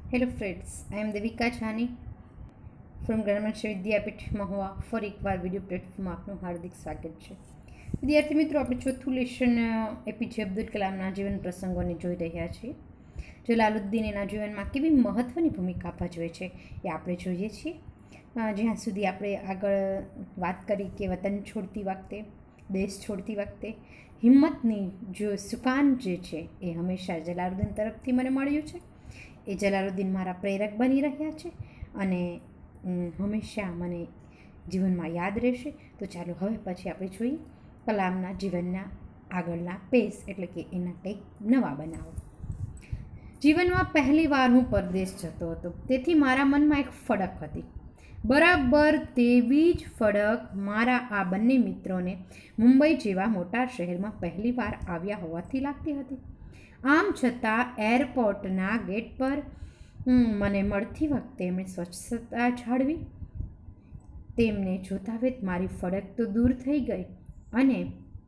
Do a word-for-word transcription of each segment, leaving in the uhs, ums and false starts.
Hello friends, I am Devika Chhani from ગ્રામરશ્રી વિદ્યાપીઠ મહુવા. ફરી એકવાર video platform આપનું હાર્દિક સ્વાગત છે. વિદ્યાર્થી મિત્રો, આપણે ચોથું લેશન એપીજે અબ્દુલ કલામના જીવન પ્રસંગોને જોઈ રહ્યા છીએ. જલાલુદ્દીન એના જીવનમાં કેવી મહત્ત્વની ભૂમિકા ભજવે છે એ આપણે જોઈએ છીએ. જ્યાં સુધી આપણે આગળ વાત કરી કે વતન છોડતી વખતે, દેશ છોડતી વખતે હિંમતની જો સુકાન જે છે એ હંમેશા જલાલુદ્દીન તરફથી મને મળ્યું છે. એ જલાલુદ્દીન મારા પ્રેરક બની રહ્યા છે અને હંમેશા મને જીવનમાં યાદ રહેશે. તો ચાલો હવે પછી આપણે જોઈએ કલામના જીવનના આગળના પેજ, એટલે કે એના કંઈક નવા બનાવો. જીવનમાં પહેલી વાર હું પરદેશ જતો હતો, તેથી મારા મનમાં એક ફડક હતી. બરાબર તેવી જ ફડક મારા આ બંને મિત્રોને મુંબઈ જેવા મોટા શહેરમાં પહેલી વાર આવ્યા હોવાથી લાગતી હતી. આમ છતાં એરપોર્ટના ગેટ પર મને મળતી વખતે એમણે સ્વચ્છતા જાળવી. તેમને જોતા વેત મારી ફડક તો દૂર થઈ ગઈ અને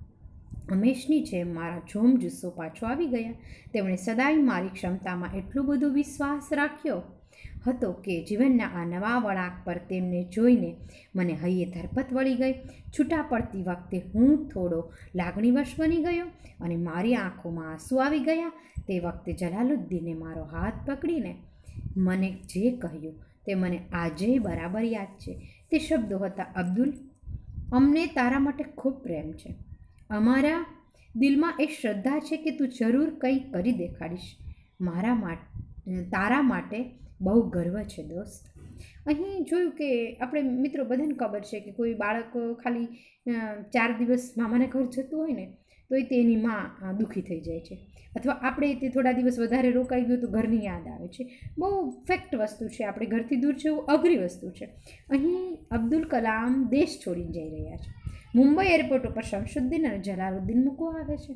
હંમેશની જેમ મારા જોમ જુસ્સો પાછો આવી ગયા. તેમણે સદાય મારી ક્ષમતામાં એટલો બધો વિશ્વાસ રાખ્યો હતો કે જીવનના આ નવા વળાંક પર તેમને જોઈને મને હૈયે ધરપત વળી ગઈ. છૂટા પડતી વખતે હું થોડો લાગણીવશ બની ગયો અને મારી આંખોમાં આંસુ આવી ગયા. તે વખતે જલાલુદ્દીને મારો હાથ પકડીને મને જે કહ્યું તે મને આજે બરાબર યાદ છે. તે શબ્દો હતા, અબ્દુલ, અમને તારા માટે ખૂબ પ્રેમ છે. અમારા દિલમાં એ શ્રદ્ધા છે કે તું જરૂર કંઈ કરી દેખાડીશ. મારા માટે તારા માટે બહુ ગર્વ છે દોસ્ત. અહીં જોયું કે આપણે મિત્રો બધાને ખબર છે કે કોઈ બાળક ખાલી ચાર દિવસ મામાના ઘર જતું હોય ને તો એ તેની માં દુઃખી થઈ જાય છે, અથવા આપણે તે થોડા દિવસ વધારે રોકાઈ ગયું તો ઘરની યાદ આવે છે. બહુ ફેક્ટ વસ્તુ છે, આપણે ઘરથી દૂર જવું અઘરી વસ્તુ છે. અહીં અબ્દુલ કલામ દેશ છોડીને જઈ રહ્યા છે. મુંબઈ એરપોર્ટ ઉપર શમશુદ્દીન અને જલાલુદ્દીન મૂકવા આવે છે.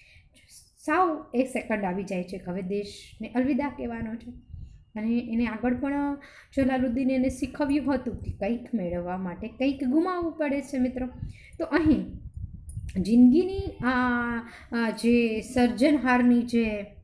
સાવ એક સેકન્ડ આવી જાય છે કે હવે દેશને અલવિદા કહેવાનો છે. અને એને આગળ પણ જલાલુદ્દીને એને શીખવ્યું હતું કે કંઈક મેળવવા માટે કંઈક ગુમાવવું પડે છે મિત્રો. તો અહીં જિંદગીની આ જે સર્જનહારની જે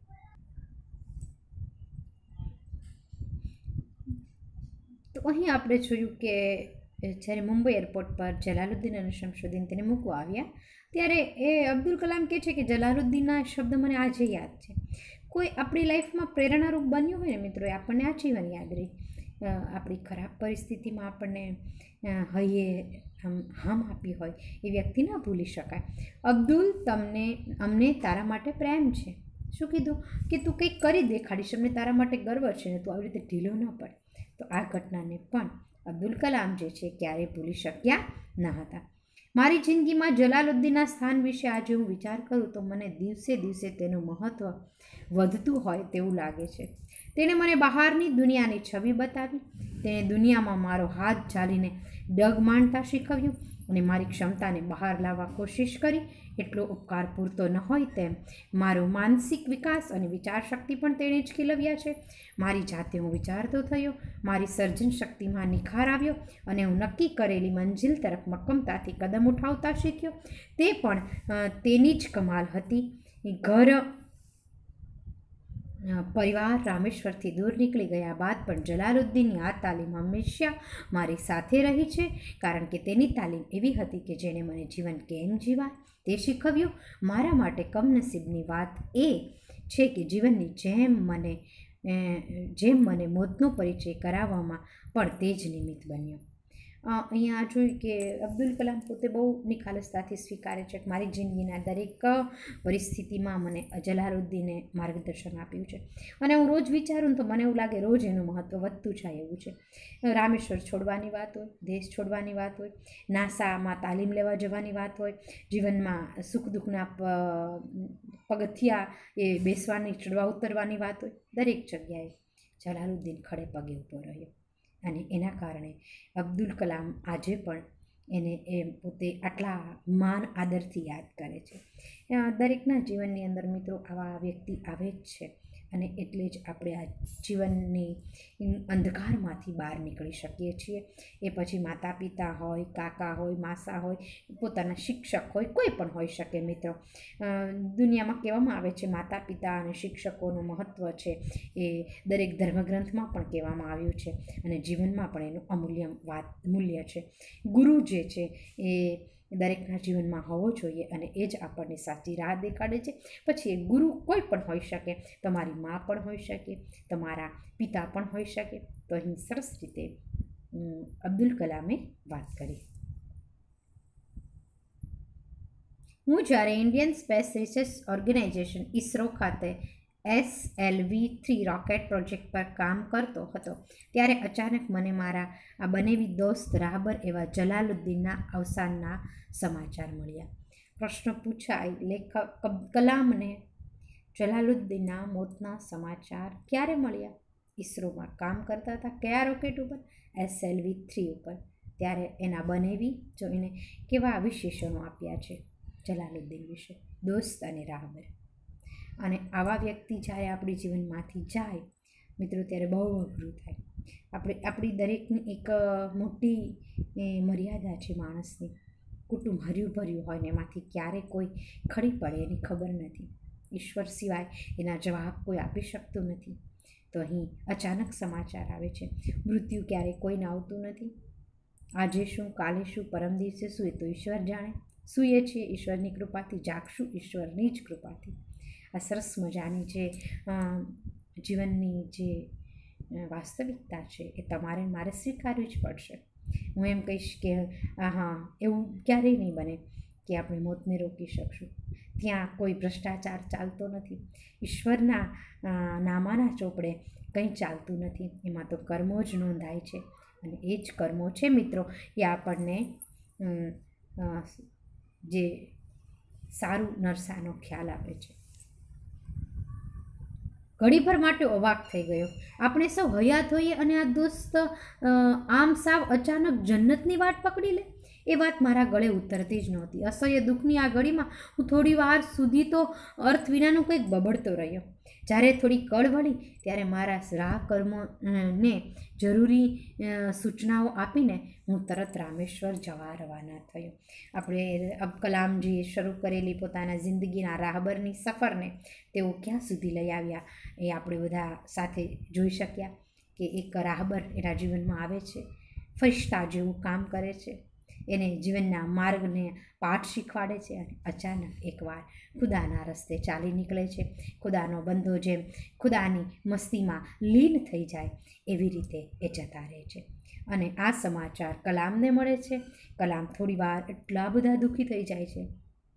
તો અહીં આપણે જોયું કે જ્યારે મુંબઈ એરપોર્ટ પર જલાલુદ્દીન અને શમશુદ્દીન તેને મૂકવા આવ્યા ત્યારે એ અબ્દુલ કલામ કહે છે કે જલાલુદ્દીનના શબ્દ મને આજે યાદ છે. કોઈ આપણી લાઈફમાં પ્રેરણારૂપ બન્યું હોય ને મિત્રો, એ આપણને આજીવન યાદ રહી. આપણી ખરાબ પરિસ્થિતિમાં આપણને હૈયે આમ હામ આપી હોય એ વ્યક્તિ ના ભૂલી શકાય. અબ્દુલ, તમને અમને તારા માટે પ્રેમ છે. શું કીધું કે તું કંઈક કરી દેખાડીશ, અમને તારા માટે ગર્વ છે ને તું આવી રીતે ઢીલો ન પડે. તો આ ઘટનાને પણ અબ્દુલ કલામ જે છે ક્યારેય ભૂલી શક્યા ન હતા. મારી જિંદગીમાં જલાલુદ્દીનના સ્થાન વિશે આજે હું વિચાર કરું તો મને દિવસે દિવસે તેનું મહત્ત્વ વધતું હોય તેવું લાગે છે. તેણે મને બહારની દુનિયાની છબી બતાવી. તેણે દુનિયામાં મારો હાથ ઝાલીને ડગ માંડતા શીખવ્યું અને મારી ક્ષમતાને બહાર લાવવા કોશિશ કરી. એટલો ઉપકાર પૂરતો ન હોય તેમ મારો માનસિક વિકાસ અને વિચારશક્તિ પણ તેણે જ ખીલવ્યા છે. મારી જાતે હું વિચારતો થયો, મારી સર્જન શક્તિમાં નિખાર આવ્યો અને હું નક્કી કરેલી મંજિલ તરફ મક્કમતાથી કદમ ઉઠાવતા શીખ્યો. તે પણ તેની જ કમાલ હતી. ઘર પરિવાર રામેશ્વરથી દૂર નીકળી ગયા બાદ પણ જલાલુદ્દીનની આ તાલીમ હંમેશા મારી સાથે રહી છે, કારણ કે તેની તાલીમ એવી હતી કે જેણે મને જીવન કેમ જીવાય તે શીખવ્યું. મારા માટે કમનસીબની વાત એ છે કે જીવનની જેમ મને જેમ મને મોતનો પરિચય કરાવવામાં પણ તે જ નિમિત્ત બન્યો. અહીંયા જોયું કે અબ્દુલ કલામ પોતે બહુ નિખાલસતાથી સ્વીકારે છે કે મારી જિંદગીના દરેક પરિસ્થિતિમાં મને જલાલુદ્દીને માર્ગદર્શન આપ્યું છે. અને હું રોજ વિચારું તો મને એવું લાગે રોજ એનું મહત્ત્વ વધતું જાય એવું છે. રામેશ્વર છોડવાની વાત હોય, દેશ છોડવાની વાત હોય, નાસામાં તાલીમ લેવા જવાની વાત હોય, જીવનમાં સુખ દુઃખના પગથિયા એ બેસવાની ચડવા ઉતરવાની વાત હોય, દરેક જગ્યાએ જલાલુદ્દીન ખડે પગે ઊભો રહ્યો. અને એના કારણે અબ્દુલ કલામ આજે પણ એને એ પોતે આટલા માન આદરથી યાદ કરે છે. દરેકના જીવનની અંદર મિત્રો આવા વ્યક્તિ આવે જ છે અને એટલે જ આપણે આ જીવનની અંધકારમાંથી બહાર નીકળી શકીએ છીએ. એ પછી માતા પિતા હોય, કાકા હોય, માસા હોય, પોતાના શિક્ષક હોય, કોઈ પણ હોઈ શકે મિત્રો. દુનિયામાં કહેવામાં આવે છે માતા પિતા અને શિક્ષકોનું મહત્ત્વ છે એ દરેક ધર્મગ્રંથમાં પણ કહેવામાં આવ્યું છે અને જીવનમાં પણ એનું અમૂલ્ય વાત મૂલ્ય છે. ગુરુ જે છે એ દરેકના જીવનમાં હોવો જોઈએ અને એ જ આપણને સાચી રાહ દેખાડે છે. પછી એ ગુરુ કોઈ પણ હોઈ શકે, તમારી મા પણ હોઈ શકે, તમારા પિતા પણ હોઈ શકે. તો અહીં સરસ રીતે અબ્દુલ કલામે વાત કરી. હું જ્યારે Indian space research organisation ISRO ખાતે S L V three rocket project પર કામ કરતો હતો ત્યારે અચાનક મને મારા આ બનેવી દોસ્ત રાહબર એવા જલાલુદ્દીનના અવસાનના સમાચાર મળ્યા. પ્રશ્ન પૂછાય, લેખક કલામને જલાલુદ્દીનના મોતના સમાચાર ક્યારે મળ્યા? ઇસરોમાં કામ કરતા હતા કયા રોકેટ ઉપર? એસ એલ વી થ્રી ઉપર. ત્યારે એના બનેવી જોઈને કેવા વિશેષણો આપ્યા છે જલાલુદ્દીન વિશે, દોસ્ત અને રાહબર. અને આવા વ્યક્તિ જ્યારે આપણી જીવનમાંથી જાય મિત્રો ત્યારે બહુ અઘરું થાય. આપણે આપણી દરેકની એક મોટી મર્યાદા છે માણસની. કુટુંબ હર્યું ભર્યું હોય ને એમાંથી ક્યારે કોઈ ખડી પડે એની ખબર નથી. ઈશ્વર સિવાય એના જવાબ કોઈ આપી શકતું નથી. તો અહીં અચાનક સમાચાર આવે છે. મૃત્યુ ક્યારેય કોઈને આવતું નથી. આજે શું, કાલે શું, પરમ દિવસે શું, એ તો ઈશ્વર જાણે. સૂઈએ છીએ ઈશ્વરની કૃપાથી, જાગશું ઈશ્વરની જ કૃપાથી. આ સરસ મજાની જે જીવનની જે વાસ્તવિકતા છે એ તમારે મારે સ્વીકારવી જ પડશે. હું એમ કહીશ કે હા, એવું ક્યારેય નહીં બને કે આપણે મોતને રોકી શકશું. ત્યાં કોઈ ભ્રષ્ટાચાર ચાલતો નથી. ઈશ્વરના નામાના ચોપડે કંઈ ચાલતું નથી. એમાં તો કર્મો જ નોંધાય છે અને એ જ કર્મો છે મિત્રો એ આપણને જે સારું નરસાનો ખ્યાલ આપે છે. ઘડીભર માટે અવાક થઈ ગયો. આપણે સૌ હયાત હોઈએ અને આ દોસ્ત આમ સાવ અચાનક જન્નતની વાટ પકડી લે, એ વાત મારા ગળે ઉતરતી જ નહોતી. અસહ્ય દુઃખની આ ઘડીમાં હું થોડી વાર સુધી તો અર્થ વિનાનું કંઈક બબડતો રહ્યો. જ્યારે થોડી કળ વળી ત્યારે મારા રાહ કર્મોને જરૂરી સૂચનાઓ આપીને હું તરત રામેશ્વર જવા રવાના થયો. આપણે અબ કલામજીએ શરૂ કરેલી પોતાના જિંદગીના રાહબરની સફરને તેઓ ક્યાં સુધી લઈ આવ્યા એ આપણે બધા સાથે જોઈ શક્યા કે એક રાહબર એના જીવનમાં આવે છે, ફરિશ્તા જેવું કામ કરે છે, એને જીવનના માર્ગને પાઠ શીખવાડે છે અને અચાનક એકવાર ખુદાના રસ્તે ચાલી નીકળે છે. ખુદાનો બંધો જેમ ખુદાની મસ્તીમાં લીન થઈ જાય એવી રીતે એ જતા રહે છે. અને આ સમાચાર કલામને મળે છે. કલામ થોડી વાર એટલા બધા દુઃખી થઈ જાય છે,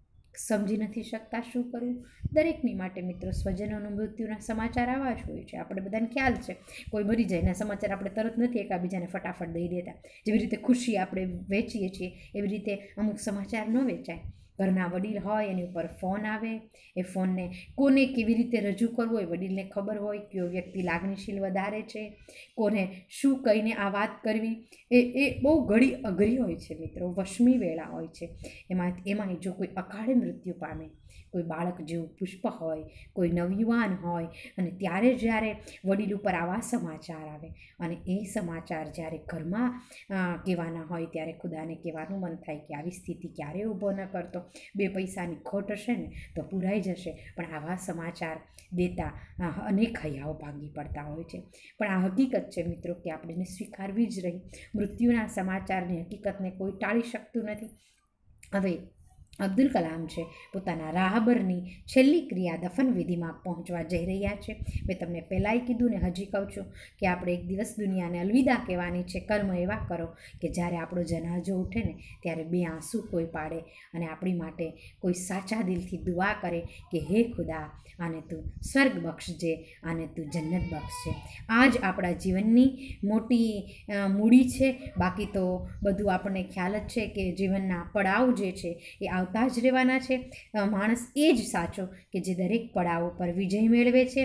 સમજી નથી શકતા શું કરવું. દરેકની માટે મિત્રો સ્વજનોનું મૃત્યુના સમાચાર આવા જ હોય છે. આપણે બધાને ખ્યાલ છે કોઈ મરી જાય એના સમાચાર આપણે તરત નથી એકાબીજાને ફટાફટ દઈ દેતા. જેવી રીતે ખુશી આપણે વેચીએ છીએ એવી રીતે અમુક સમાચાર ન વેચાય. ઘરના વડીલ હોય એની ઉપર ફોન આવે, એ ફોનને કોને કેવી રીતે રજૂ કરવો એ વડીલને ખબર હોય. કયો વ્યક્તિ લાગણીશીલ વધારે છે, કોને શું કહીને આ વાત કરવી એ એ બહુ ઘડી અઘરી હોય છે મિત્રો. વશમી વેળા હોય છે. એમાં એમાં જો કોઈ અકાળે મૃત્યુ પામે, કોઈ બાળક જેવું પુષ્પ હોય, કોઈ નવયુવાન હોય અને ત્યારે જ્યારે વડીલ ઉપર આવા સમાચાર આવે અને એ સમાચાર જ્યારે ઘરમાં કહેવાના હોય ત્યારે ખુદાને કહેવાનું મન થાય કે આવી સ્થિતિ ક્યારે ઊભો ન કરતો. બે પૈસાની ખોટ હશે ને તો પૂરાઈ જશે, પણ આવા સમાચાર દેતા અનેક હૈયાઓ ભાંગી પડતા હોય છે. પણ આ હકીકત છે મિત્રો કે આપણે સ્વીકારવી જ રહી. મૃત્યુના સમાચારની હકીકતને કોઈ ટાળી શકતું નથી. હવે અબ્દુલ કલામ છે પોતાના રાહબરની છેલ્લી ક્રિયા દફન વિધિમાં પહોંચવા જઈ રહ્યા છે. મેં તમને પહેલાંય કીધું ને હજી કહું છું કે આપણે એક દિવસ દુનિયાને અલવિદા કહેવાની છે. કર્મ એવા કરો કે જ્યારે આપણો જનાજો ઉઠે ને ત્યારે બે આંસુ કોઈ પાડે અને આપણી માટે કોઈ સાચા દિલથી દુઆ કરે કે હે ખુદા, આને તું સ્વર્ગ બક્ષજે, આને તું જન્નત બક્ષજે. આ જ આપણા જીવનની મોટી મૂડી છે. બાકી તો બધું આપણને ખ્યાલ જ છે કે જીવનના પડાવ જે છે એ આવતા જ રહેવાના છે. માણસ એ જ સાચો કે જે દરેક પડાવ પર વિજય મેળવે છે.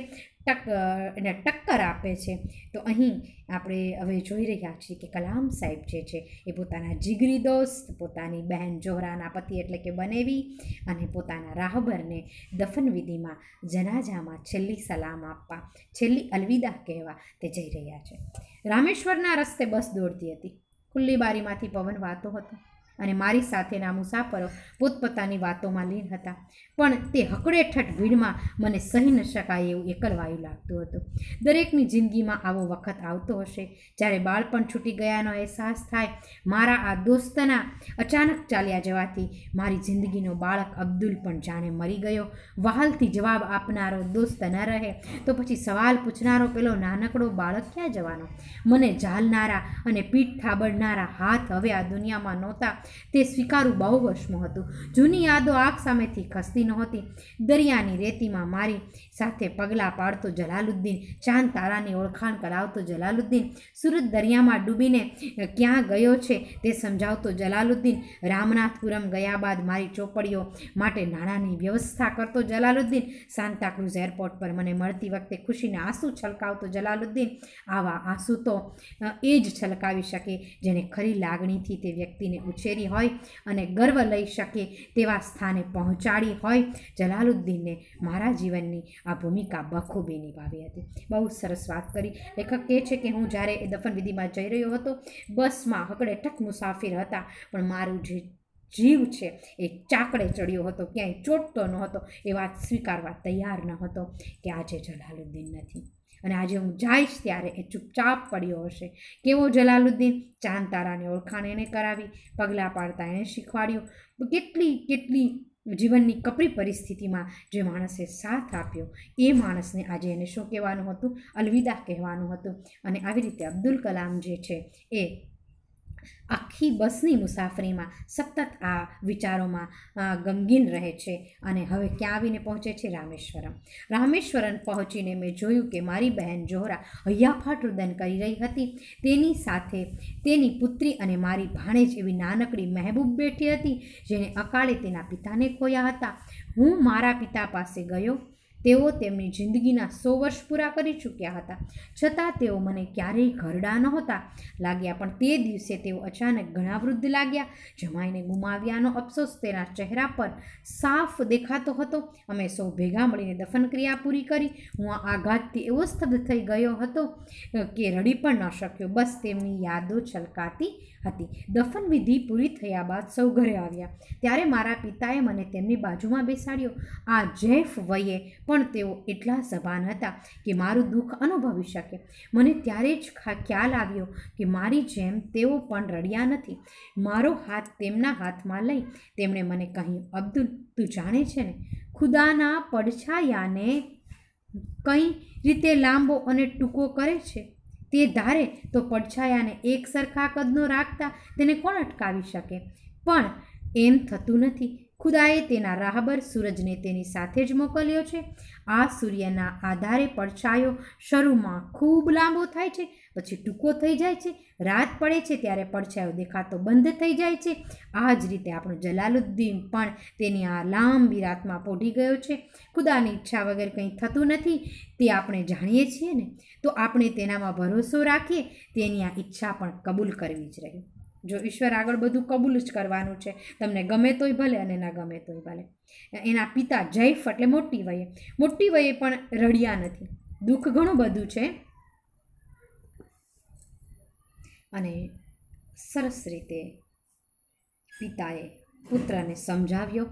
ટક એને ટક્કર આપે છે. તો અહીં આપણે હવે જોઈ રહ્યા છીએ કે કલામ સાહેબ જે છે એ પોતાના જીગરી દોસ્ત, પોતાની બહેન જોહરાના પતિ એટલે કે બનેવી અને પોતાના રાહબરને દફનવિધિમાં, જનાજામાં છેલ્લી સલામ આપવા, છેલ્લી અલવિદા કહેવા તે જઈ રહ્યા છે. રામેશ્વરના રસ્તે બસ દોડતી હતી. ખુલ્લી બારીમાંથી પવન વાતો હતો અને મારી સાથેના મુસાફરો પોતપોતાની વાતોમાં લીન હતા. પણ તે હકડેઠઠ ભીડમાં મને સહી ન શકાય એવું એકલવાયું લાગતું હતું. દરેકની જિંદગીમાં આવો વખત આવતો હશે જ્યારે બાળપણ છૂટી ગયાનો અહેસાસ થાય. મારા આ દોસ્તના અચાનક ચાલ્યા જવાથી મારી જિંદગીનો બાળક અબ્દુલ પણ જાણે મરી ગયો. વહાલથી જવાબ આપનારો દોસ્ત ન રહે તો પછી સવાલ પૂછનારો પેલો નાનકડો બાળક ક્યાં જવાનો? મને ઝાલનારા અને પીઠ થાબડનારા હાથ હવે આ દુનિયામાં નહોતા તે સ્વીકારવું બહુ વશમું હતું. જૂની યાદો આંખ સામેથી ખસતી નહોતી. દરિયાની રેતીમાં મારી સાથે પગલાં પાડતો જલાલુદ્દીન, ચાંદ તારાની ઓળખાણ કરાવતો જલાલુદ્દીન, સુરત દરિયામાં ડૂબીને ક્યાં ગયો છે તે સમજાવતો જલાલુદ્દીન, રામનાથપુરમ ગયા બાદ મારી ચોપડીઓ માટે નાણાંની વ્યવસ્થા કરતો જલાલુદ્દીન, સાન્તાક્રુઝ એરપોર્ટ પર મને મળતી વખતે ખુશીના આંસુ છલકાવતો જલાલુદ્દીન. આવા આંસુ તો એ જ છલકાવી શકે જેણે ખરી લાગણીથી તે વ્યક્તિને ઉછેરી હોય અને ગર્વ લઈ શકે તેવા સ્થાને પહોંચાડી હોય. જલાલુદ્દીનને મારા જીવનની આ ભૂમિકા બખૂબી નિભાવી હતી. બહુ સરસ વાત કરી. લેખક કહે છે કે હું જ્યારે એ દફનવિધિમાં જઈ રહ્યો હતો, બસમાં હકડેઠઠ મુસાફિર હતા, પણ મારું જે જીવ છે એ ચાકડે ચડ્યો હતો, ક્યાંય ચોટતો ન હતો. એ વાત સ્વીકારવા તૈયાર ન હતો કે આજે જલાલુદ્દીન નથી અને આજે હું જઈશ ત્યારે એ ચૂપચાપ પડ્યો હશે. કેવો જલાલુદ્દીન? ચાંદ તારાની ઓળખાણ એને કરાવી, પગલાં પાડતા એણે શીખવાડ્યું. કેટલી કેટલી જીવનની કપરી પરિસ્થિતિમાં જે માણસે સાથ આપ્યો એ માણસને આજે એને શું કહેવાનું હતું? અલવિદા કહેવાનું હતું. અને આવી રીતે અબ્દુલ કલામ જે છે એ આખી બસની મુસાફરીમાં સતત આ વિચારોમાં ગમગીન રહે છે અને હવે ક્યાં આવીને પહોંચે છે? રામેશ્વરમ. રામેશ્વરમ પહોંચીને મેં જોયું કે મારી બહેન જોહરા હૈયાફાટ રુદન કરી રહી હતી. તેની સાથે તેની પુત્રી અને મારી ભાણેજ એવી નાનકડી મહેબૂબ બેઠી હતી જેણે અકાળે તેના પિતાને ખોયા હતા. હું મારા પિતા પાસે ગયો. તેઓ તેમની જિંદગીના સો વર્ષ પૂરા કરી ચૂક્યા હતા, છતાં તેઓ મને ક્યારેય ઘરડા નહોતા લાગ્યા. પણ તે દિવસે તેઓ અચાનક ઘણા વૃદ્ધ લાગ્યા. જમાઈને ગુમાવ્યાનો અફસોસ તેના ચહેરા પર સાફ દેખાતો હતો. અમે સૌ ભેગા મળીને દફનક્રિયા પૂરી કરી. હું આ આઘાતથી એવો સ્તબ્ધ થઈ ગયો હતો કે રડી પણ ન શક્યો. બસ તેમની યાદો છલકાતી હતી. દફનવિધિ પૂરી થયા બાદ સૌ ઘરે આવ્યા ત્યારે મારા પિતાએ મને તેમની બાજુમાં બેસાડ્યો. આ જૈફ વયે પણ તેઓ એટલા સભાન હતા કે મારું દુઃખ અનુભવી શકે. મને ત્યારે જ ખ્યાલ આવ્યો કે મારી જેમ તેઓ પણ રડ્યા નથી. મારો હાથ તેમના હાથમાં લઈ તેમણે મને કહ્યું, અબ્દુલ, તું જાણે છે ને, ખુદાના પડછાયાને કઈ રીતે લાંબો અને ટૂંકો કરે છે? તે ધારે તો પડછાયાને એક સરખા કદનો રાખતા તેને કોણ અટકાવી શકે? પણ એમ થતું નથી. ખુદાએ તેના રાહબર સૂરજને તેની સાથે જ મોકલ્યો છે. આ સૂર્યના આધારે પડછાયો શરૂમાં ખૂબ લાંબો થાય છે, પછી ટૂંકો થઈ જાય છે. રાત પડે છે ત્યારે પડછાયો દેખાતો બંધ થઈ જાય છે. આ જ રીતે આપણો જલાલુદ્દીન પણ તેની આ લાંબી રાતમાં પોઢી ગયો છે. ખુદાની ઈચ્છા વગર કંઈ થતું નથી તે આપણે જાણીએ છીએ ને, તો આપણે તેનામાં ભરોસો રાખીએ. તેની આ ઈચ્છા પણ કબૂલ કરવી જ રહી. જો ઈશ્વર આગળ બધું કબૂલ જ કરવાનું છે, તમને ગમે તોય ભલે અને ના ગમે તોય ભલે. એના પિતા જૈફ એટલે મોટી વયે મોટી વયે પણ રડ્યા નથી. દુઃખ ઘણું બધું છે અને સરસ રીતે પિતાએ પુત્રને સમજાવ્યો.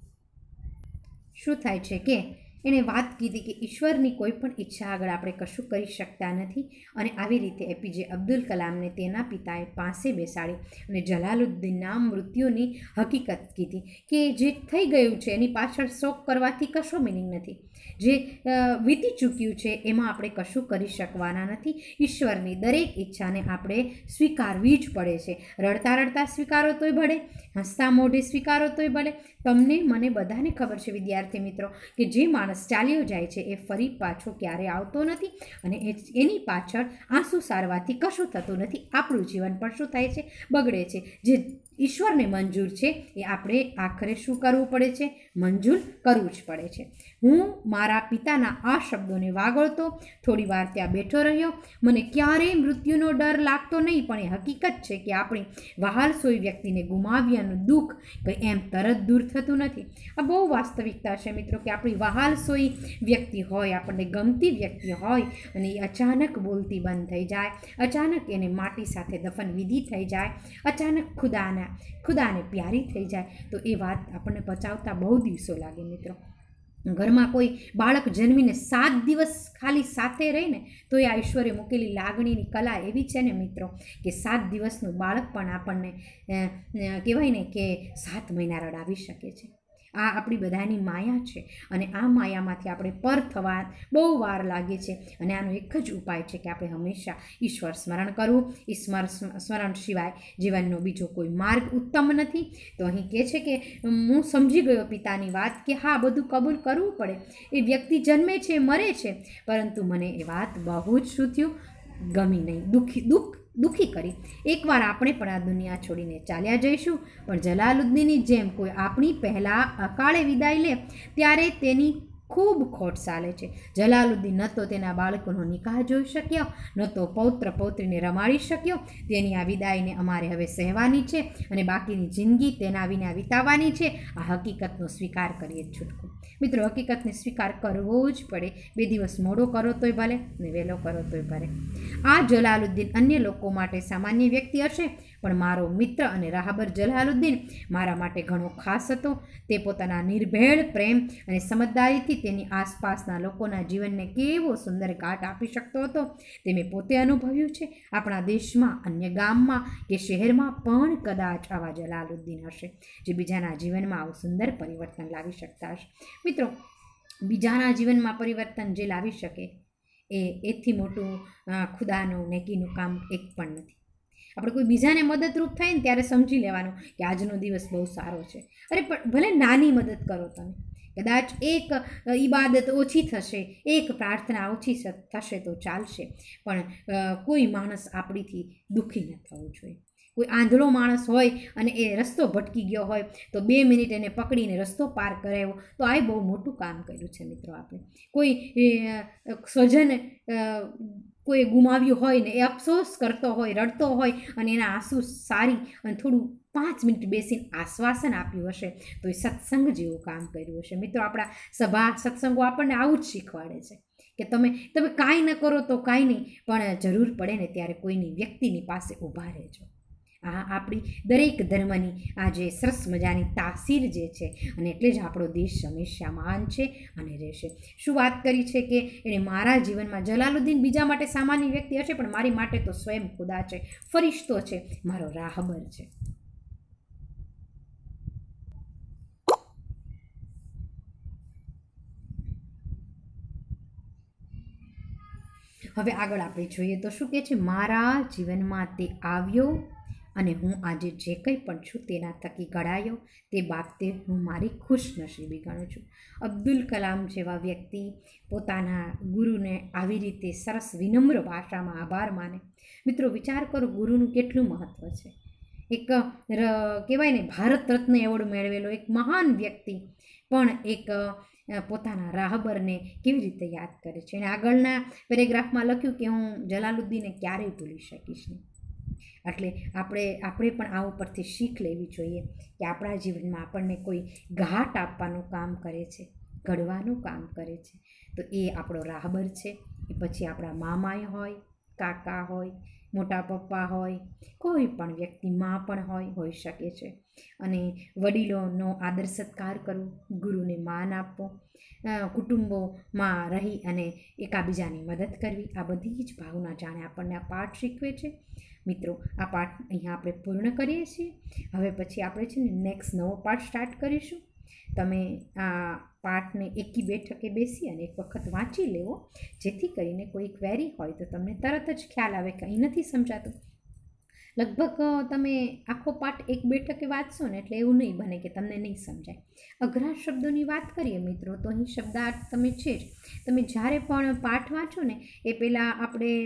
શું થાય છે કે એણે વાત કીધી કે ઈશ્વરની કોઈ પણ ઈચ્છા આગળ આપણે કશું કરી શકતા નથી. અને આવી રીતે એપીજે અબ્દુલ કલામને તેના પિતાએ પાસે બેસાડી અને જલાલુદ્દીનના મૃત્યુની હકીકત કીધી કે જે થઈ ગયું છે એની પાછળ શોક કરવાથી કશો મિનિંગ નથી. જે વીતી ચૂક્યું છે એમાં આપણે કશું કરી શકવાના નથી. ઈશ્વરની દરેક ઈચ્છાને આપણે સ્વીકારવી જ પડે છે. રડતા રડતા સ્વીકારો તોય ભલે, હસતા મોઢે સ્વીકારો તોય ભલે. તમને મને બધાને ખબર છે વિદ્યાર્થી મિત્રો કે જે માણસ ચાલ્યો જાય છે એ ફરી પાછો ક્યારે આવતો નથી અને એની પાછળ આંસુ સારવાથી કશું થતું નથી. આપણું જીવન પણ શું થાય છે? બગડે છે. જે ઈશ્વરને મંજૂર છે એ આપણે આખરે શું કરવું પડે છે? મંજૂર કરવું જ પડે છે. હું મારા પિતાના આ શબ્દોને વાગોળતો થોડી વાર ત્યાં બેઠો રહ્યો. મને ક્યારેય મૃત્યુનો ડર લાગતો નહીં, પણ એ હકીકત છે કે આપણી વહાલસોઈ વ્યક્તિને ગુમાવ્યાનું દુઃખ કંઈ એમ તરત દૂર થતું નથી. આ બહુ વાસ્તવિકતા છે મિત્રો કે આપણી વહાલસોઈ વ્યક્તિ હોય, આપણને ગમતી વ્યક્તિ હોય અને એ અચાનક બોલતી બંધ થઈ જાય, અચાનક એને માટી સાથે દફન વિધિ થઈ જાય, અચાનક ખુદાના ખુદાને પ્યારી થઈ જાય, તો એ વાત આપણને પચાવતા બહુ દિવસો લાગે મિત્રો. ઘરમાં કોઈ બાળક જન્મીને સાત દિવસ ખાલી સાથે રહીને તો એ આ ઈશ્વરે મૂકેલી લાગણીની કલા એવી છે ને મિત્રો કે સાત દિવસનું બાળક પણ આપણને કહેવાય ને કે સાત મહિના રડાવી શકે છે. આ આપણી બધાની માયા છે અને આ માયામાંથી આપણે પર થવા બહુ વાર લાગે છે. અને આનો એક જ ઉપાય છે કે આપણે હંમેશા ઈશ્વર સ્મરણ કરવું. ઈશ્વર સ્મરણ સિવાય જીવનનો બીજો કોઈ માર્ગ ઉત્તમ નથી. તો અહીં કહે છે કે હું સમજી ગયો પિતાની વાત કે હા, બધું કબૂલ કરવું પડે. એ વ્યક્તિ જન્મે છે, મરે છે, પરંતુ મને એ વાત બહુ જ શું થયું? ગમી નહીં, દુઃખી દુઃખ દુઃખી કરી. એકવાર આપણે પણ આ દુનિયા છોડીને ચાલ્યા જઈશું, પણ જલાલુદ્દીનની જેમ કોઈ આપણી પહેલાં અકાળે વિદાય લે ત્યારે તેની ખૂબ ખોટ ચાલે છે. જલાલુદ્દીન ન તો તેના બાળકોનો નિકાહ જોઈ શક્યો, ન તો પૌત્ર પૌત્રીને રમાડી શક્યો. તેની આ વિદાયને અમારે હવે સહેવાની છે અને બાકીની જિંદગી તેના વિના વિતાવવાની છે. આ હકીકતનો સ્વીકાર કરીએ જ છૂટકો. મિત્રો, હકીકતને સ્વીકાર કરવો જ પડે. બે દિવસ મોડો કરો તોય ભલે ને વહેલો કરો તોય ભલે. આ જલાલુદ્દીન અન્ય લોકો માટે સામાન્ય વ્યક્તિ હશે, પણ મારો મિત્ર અને રાહબર જલાલુદ્દીન મારા માટે ઘણો ખાસ હતો. તે પોતાના નિર્ભેળ પ્રેમ અને સમજદારીથી તેની આસપાસના લોકોના જીવનને કેવો સુંદર ઘાટ આપી શકતો હતો તે મેં પોતે અનુભવ્યું છે. આપણા દેશમાં, અન્ય ગામમાં કે શહેરમાં પણ કદાચ આવા જલાલુદ્દીન હશે જે બીજાના જીવનમાં આવું સુંદર પરિવર્તન લાવી શકતા હશે. મિત્રો, બીજાના જીવનમાં પરિવર્તન જે લાવી શકે એ એથી મોટું ખુદાનું નેકીનું કામ એક પણ નથી. આપણે કોઈ બીજાને મદદરૂપ થાય ને ત્યારે સમજી લેવાનું કે આજનો દિવસ બહુ સારો છે. અરે પણ ભલે નાની મદદ કરો તમે, કદાચ એક ઈબાદત ઓછી થશે, એક પ્રાર્થના ઓછી થશે તો ચાલશે, પણ કોઈ માણસ આપણીથી દુઃખી ન થવું જોઈએ. કોઈ આંધળો માણસ હોય અને એ રસ્તો ભટકી ગયો હોય તો બે મિનિટ એને પકડીને રસ્તો પાર કરાવ્યો તો આ બહુ મોટું કામ કર્યું છે મિત્રો. આપણે કોઈ સ્વજન કોઈ ગુમાવ્યું હોય ને એ અફસોસ કરતો હોય, રડતો હોય અને એના આંસુ સારી અને થોડું પાંચ મિનિટ બેસીને આશ્વાસન આપ્યું હશે તો એ સત્સંગ જેવું કામ કર્યું હશે. મિત્રો, આપણા સભા સત્સંગો આપણને આવું જ શીખવાડે છે કે તમે તમે કાંઈ ન કરો તો કાંઈ નહીં, પણ જરૂર પડે ને ત્યારે કોઈની વ્યક્તિની પાસે ઊભા રહેજો. આ આપણી દરેક ધર્મની આ જે સરસ મજાની તાસીર જે છે અને એટલે જ આપણો દેશ હંમેશા મહાન છે અને રહેશે. શું વાત કરી છે કે એણે મારા જીવનમાં જલાલુદ્દીન બીજા માટે સામાન્ય વ્યક્તિ હશે, પણ મારી માટે તો સ્વયં ખુદા છે, ફરિશ્તો છે, મારો રાહબર છે. હવે આગળ આપણે જોઈએ તો શું કહે છે? મારા જીવનમાં તે આવ્યો અને હું આજે જે કંઈ પણ છું તેના થકી ઘડાયો, તે બાબતે હું મારી ખુશનસીબી ગણું છું. અબ્દુલ કલામ જેવા વ્યક્તિ પોતાના ગુરુને આવી રીતે સરસ વિનમ્ર ભાષામાં આભાર માને. મિત્રો, વિચાર કરો ગુરુનું કેટલું મહત્ત્વ છે. એક કહેવાય ને ભારત રત્ન એવોર્ડ મેળવેલો એક મહાન વ્યક્તિ પણ એક પોતાના રાહબરને કેવી રીતે યાદ કરે છે. અને આગળના પેરેગ્રાફમાં લખ્યું કે હું જલાલુદ્દીનને ક્યારેય ભૂલી શકીશ નહીં. એટલે આપણે આપણે પણ આ ઉપરથી શીખ લેવી જોઈએ કે આપણા જીવનમાં આપણને કોઈ ઘાટ આપવાનું કામ કરે છે, ઘડવાનું કામ કરે છે, તો એ આપણો રાહબર છે. એ પછી આપણા મામાય હોય, કાકા હોય, મોટા પપ્પા હોય, કોઈ પણ વ્યક્તિ મા પણ હોય હોઈ શકે છે. અને વડીલોનો આદર સત્કાર કરવો, ગુરુને માન આપવું, કુટુંબોમાં રહી અને એકાબીજાની મદદ કરવી, આ બધી જ ભાવના જાણે આપણને આ પાઠ શીખવે છે. મિત્રો, આ પાઠ અહીંયા આપણે પૂર્ણ કરીએ છીએ. હવે પછી આપણે છે ને નેક્સ્ટ નવો પાઠ સ્ટાર્ટ કરીશું. તમે આ પાઠને એકી બેઠકે બેસી અને એક વખત વાંચી લેવો, જેથી કરીને કોઈ ક્વેરી હોય તો તમને તરત જ ખ્યાલ આવે કે અહીં નથી સમજાતું. લગભગ તમે આખો પાઠ એક બેઠકે વાંચશો ને એટલે એવું નહીં બને કે તમને નહીં સમજાય. અઘરા શબ્દોની વાત કરીએ મિત્રો તો અહીં શબ્દાર્થ તમે છે જ. તમે જ્યારે પણ પાઠ વાંચો ને એ પહેલાં આપણે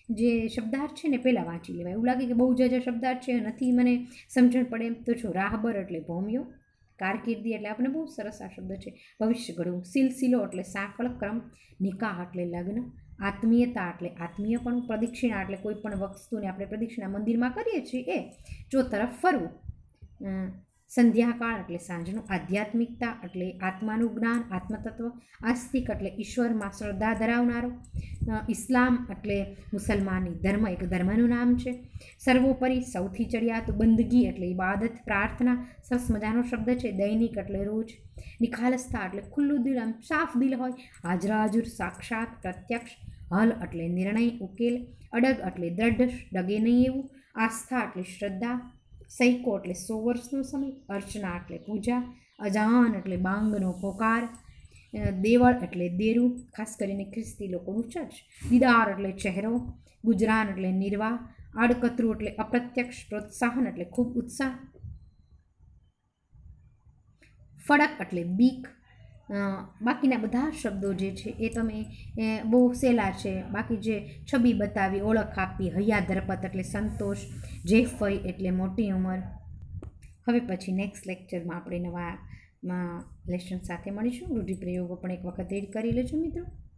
જે શબ્દાર્થ છે ને પહેલાં વાંચી લેવાય. એવું લાગે કે બહુ જાજા શબ્દાર્થ છે નથી મને સમજણ પડે એમ તો જો રાહબર એટલે ભોમિયો, કારકિર્દી એટલે આપણે બહુ સરસ આ શબ્દ છે. ભવિષ્ય ઘડવું, સિલસિલો એટલે સાંકળ ક્રમ, નિકાહ એટલે લગ્ન, આત્મીયતા એટલે આત્મીયપણું, પ્રદક્ષિણા એટલે કોઈ પણ વસ્તુને આપણે પ્રદક્ષિણા મંદિરમાં કરીએ છીએ એ, ચો તરફ ફરવું, સંધ્યાકાળ એટલે સાંજનું, આધ્યાત્મિકતા એટલે આત્માનું જ્ઞાન, આત્મતત્વ, આસ્તિક એટલે ઈશ્વરમાં શ્રદ્ધા ધરાવનારો, ઇસ્લામ એટલે મુસલમાની ધર્મ એક ધર્મનું નામ છે, સર્વોપરી સૌથી ચડિયાતું, બંદગી એટલે ઇબાદત પ્રાર્થના, સરસ મજાનો શબ્દ છે, દૈનિક એટલે રોજ, નિખાલસતા એટલે ખુલ્લું દિલ આમ સાફ દિલ હોય, હાજરા હજુર સાક્ષાત પ્રત્યક્ષ, હલ એટલે નિર્ણય ઉકેલ, અડગ એટલે દ્રઢ ડગે નહીં એવું, આસ્થા એટલે શ્રદ્ધા, સૈકો એટલે સો વર્ષનો સમય, અર્ચના એટલે પૂજા, અજાન એટલે બાંગનો પોકાર, દેવળ એટલે દેરું ખાસ કરીને ખ્રિસ્તી લોકોનું ચર્ચ, દીદાર એટલે ચહેરો, ગુજરાન એટલે નિર્વાહ, આડકતરું એટલે અપ્રત્યક્ષ, પ્રોત્સાહન એટલે ખૂબ ઉત્સાહ, ફડક એટલે બીક. બાકીના બધા શબ્દો જે છે એ તમે બહુ સહેલા છે. બાકી જે છબી બતાવી, ઓળખ આપી, હૈયા ધરપત એટલે સંતોષ, જેફઈ એટલે મોટી ઉંમર. હવે પછી નેક્સ્ટ લેક્ચરમાં આપણે નવા લેસન સાથે મળીશું. રૂઢિપ્રયોગો પણ એક વખત એડ કરી લેજો મિત્રો.